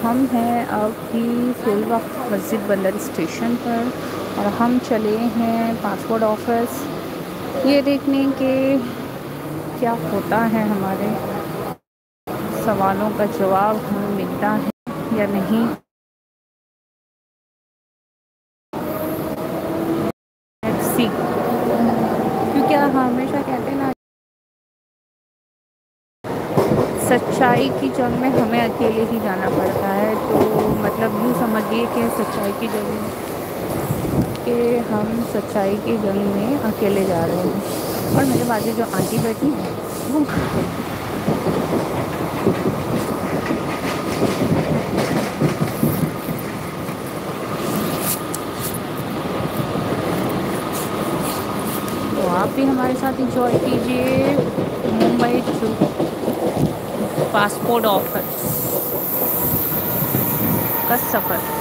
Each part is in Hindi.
हम हैं अभी फील्ड ऑफ मस्जिद बंदर स्टेशन पर और हम चले हैं पासपोर्ट ऑफिस ये देखने के क्या होता है, हमारे सवालों का जवाब हमें मिलता है या नहीं। लेट्स सी, क्योंकि हमेशा कहते हैं ना, सच्चाई की जंग में हमें अकेले ही जाना पड़ता है। तो मतलब यूँ समझिए कि सच्चाई की जंग में कि हम सच्चाई की जंग में अकेले जा रहे हैं और मेरे बाजू जो आंटी बैठी है वो तो आप भी हमारे साथ इंजॉय कीजिए मुंबई टू पासपोर्ट ऑफिस का सफ़र।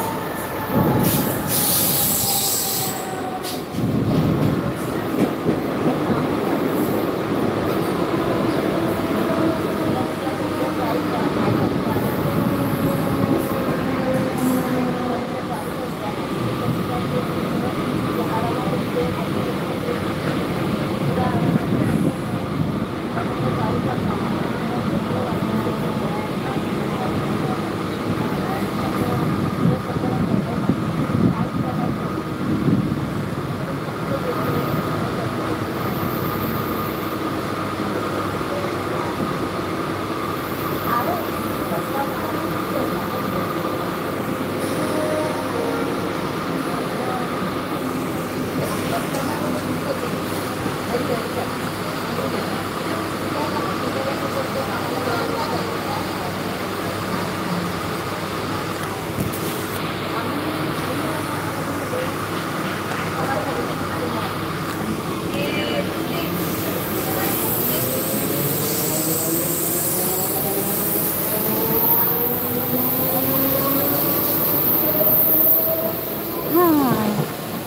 हाँ,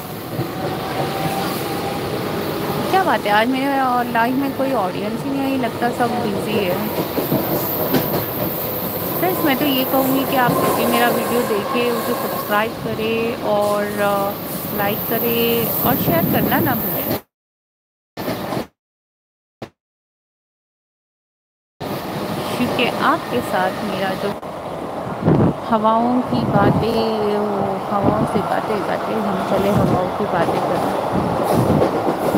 क्या बात है, आज मेरे लाइव में कोई ऑडियंस ही नहीं है, लगता सब बिजी है। फ्रेंड्स, मैं तो ये कहूँगी कि आप भी मेरा वीडियो देखें, उसे सब्सक्राइब करें और लाइक करें और शेयर करना ना भूलें, क्योंकि आपके साथ मेरा जो हवाओं की बातें, वो हवाओं से बातें करते हम चले हवाओं की बातें करें।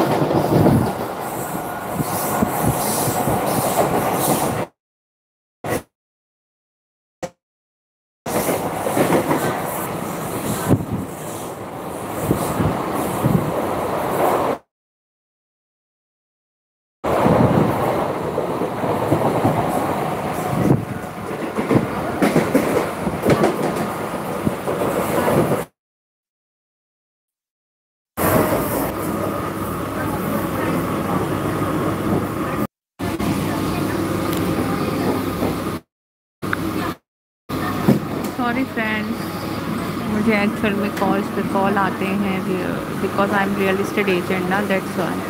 सॉरी फ्रेंड्स, मुझे एक्चुअल में कॉल्स पे कॉल आते हैं because I am real estate agent ना, दैट्स वाई।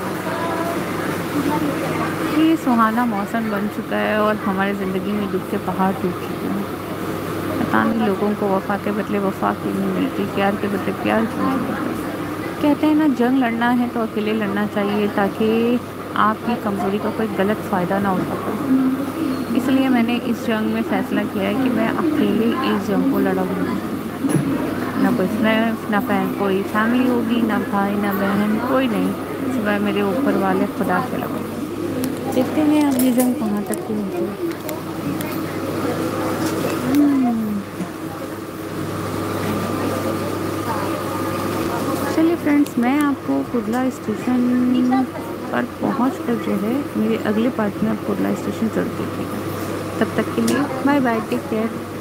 ये सुहाना मौसम बन चुका है और हमारी ज़िंदगी में दुख के पहाड़ टूट चुके हैं। पता नहीं लोगों को वफ़ा के बदले वफ़ा क्यों नहीं मिलती, प्यार के बदले प्यार क्यों नहीं मिलता। कहते हैं ना, जंग लड़ना है तो अकेले लड़ना चाहिए ताकि आपकी कमज़ोरी का कोई गलत फ़ायदा ना उठा पाए। इसलिए मैंने इस जंग में फ़ैसला किया है कि मैं अकेले इस जंग को लड़ूंगी। ना कोई फ्रेंड्स, ना कोई फैमिली होगी, ना भाई, ना बहन, कोई नहीं, सिवाय मेरे ऊपर वाले खुदा के अलावा। देखते हैं अब ये जंग कहाँ तक की होती है। चलिए फ्रेंड्स, मैं आपको कुर्ला स्टेशन पर पहुँच कर जो है मेरे अगले पार्ट में कुर्ला स्टेशन चढ़ देती हूँ। तब तक के लिए बाय बाय, टेक केयर।